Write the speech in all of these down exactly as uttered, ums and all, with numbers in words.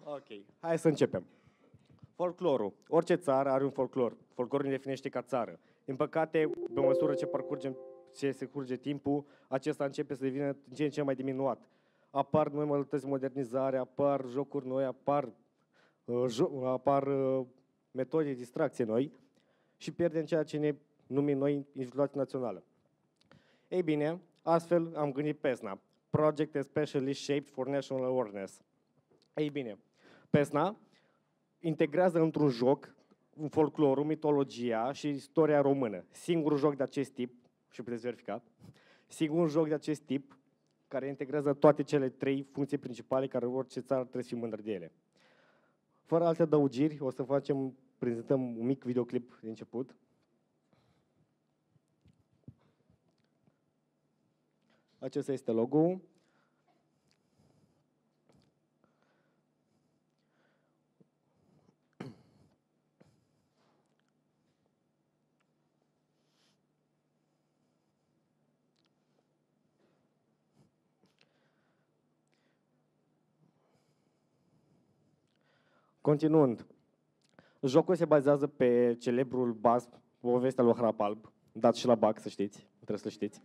Ok, hai să începem. Folclorul. Orice țară are un folclor. Folclorul ne definește ca țară. Din păcate, pe măsură ce parcurgem, ce se curge timpul, acesta începe să devină din ce în ce mai diminuat. Apar noi modalități de modernizare, apar jocuri noi, apar, uh, jo apar uh, metode de distracție noi și pierdem ceea ce ne numim noi individualitate națională. Ei bine, astfel am gândit Pesna, Project Especially Shaped for National Awareness. Ei bine, Pesna integrează într-un joc folclorul, mitologia și istoria română. Singurul joc de acest tip, și puteți verifica, singurul joc de acest tip care integrează toate cele trei funcții principale care orice țară trebuie să fie mândră de ele. Fără alte adăugiri, o să facem, prezentăm un mic videoclip de început. Acesta este logo-ul. Continuând, jocul se bazează pe celebrul bas, povestea lui Harapalb, dat și la B A C, să știți, trebuie să știți.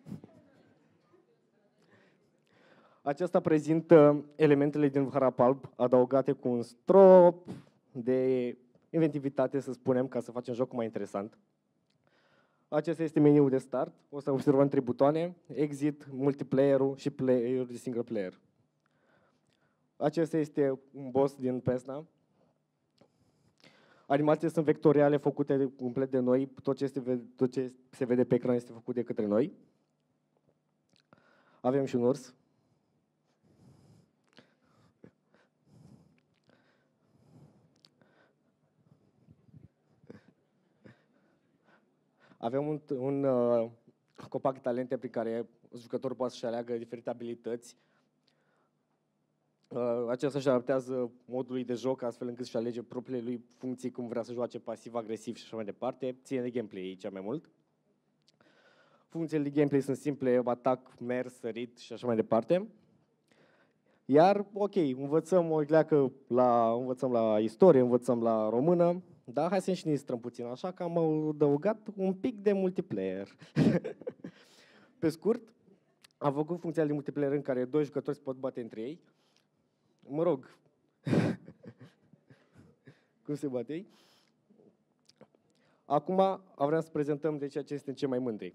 Acesta prezintă elementele din Harapalb adăugate cu un strop de inventivitate, să spunem, ca să facem jocul mai interesant. Acesta este meniul de start, o să observăm trei butoane, exit, multiplayer-ul și player de single player. Acesta este un boss din Pesna. Animațiile sunt vectoriale, făcute complet de noi, tot ce, vede, tot ce se vede pe ecran este făcut de către noi. Avem și un urs. Avem un, un uh, copac de talente prin care jucătorul poate să-și aleagă diferite abilități. Uh, acesta își adaptează modului de joc astfel încât să-și alege propriile lui funcții, cum vrea să joace pasiv, agresiv și așa mai departe. Ține de gameplay aici mai mult. Funcțiile de gameplay sunt simple, atac, mers, sărit și așa mai departe. Iar, ok, învățăm o leacă la, învățăm la istorie, învățăm la română, dar hai să ne distrăm puțin, așa că am adăugat un pic de multiplayer. Pe scurt, am făcut funcția de multiplayer în care doi jucători se pot bate între ei. Mă rog, cum se bate ei? Acum vreau să prezentăm de ceea ce este cel mai mândri.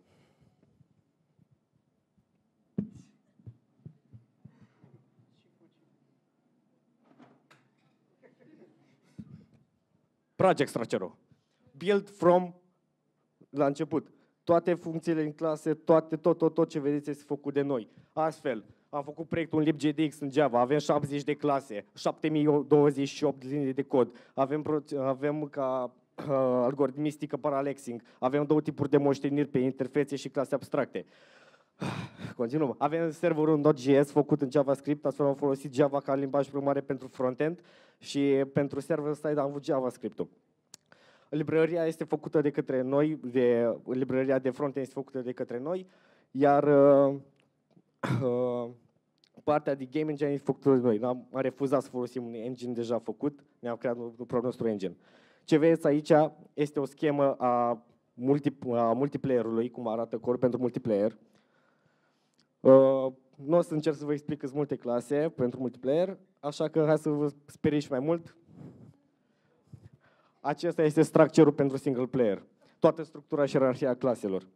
Project Structure. Build from la început. Toate funcțiile în clase, toate, tot, tot, tot ce vedeți este făcut de noi. Astfel, am făcut proiectul în libgdx în Java, avem șaptezeci de clase, șapte mii douăzeci și opt linii de cod, avem, avem ca uh, algoritmistică paralexing, avem două tipuri de moșteniri pe interfețe și clase abstracte. Continuăm. Avem serverul Node.js făcut în JavaScript, astfel am folosit Java ca limbaj programare pentru frontend și pentru server-side am avut JavaScript-ul. Librăria este făcută de către noi, de, librăria de frontend este făcută de către noi, iar uh, uh, partea de game engine este făcută de noi. Am, am refuzat să folosim un engine deja făcut, ne-am creat un propriul nostru engine. Ce vedeți aici este o schemă a, multi, a multiplayer-ului, cum arată core pentru multiplayer. Uh, nu o să încerc să vă explic cât multe clase pentru multiplayer, așa că hai să vă speriți mai mult. Acesta este structure-ul pentru single player. Toată structura și ierarhia claselor.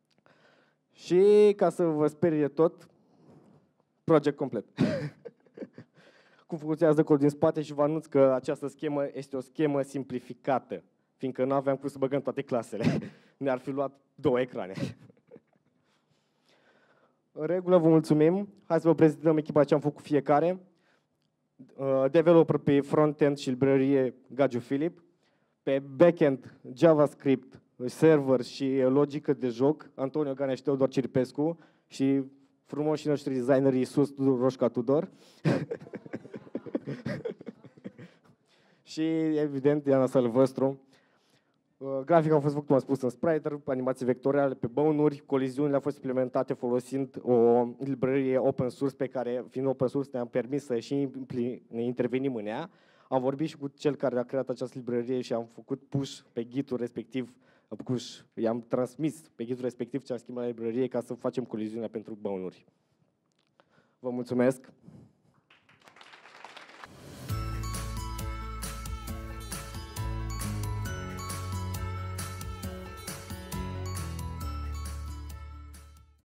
Și ca să vă sperie tot, project complet. Cum funcționează codul din spate și vă anunț că această schemă este o schemă simplificată, fiindcă nu aveam cum să băgăm toate clasele. Ne-ar fi luat două ecrane. În regulă, vă mulțumim. Hai să vă prezentăm echipa ce am făcut fiecare. Developer pe frontend și librărie Gagiu Filip. Pe backend, JavaScript, server și logică de joc, Antonio Ganea și Teodor Ciripescu și frumoșii noștri designeri Iisus Roșca Tudor. Și, evident, Diana Salvăstru. Grafica a fost făcut, cum am spus, în Spriter, animații vectoriale pe bone-uri, coliziunile au fost implementate folosind o librărie open source pe care, fiind open source, ne-am permis să și ne intervenim în ea. Am vorbit și cu cel care a creat această librărie și am făcut push pe ghidul respectiv, push, i-am transmis pe ghidul respectiv ce a schimbat la librărie ca să facem coliziunea pentru băunuri. Vă mulțumesc!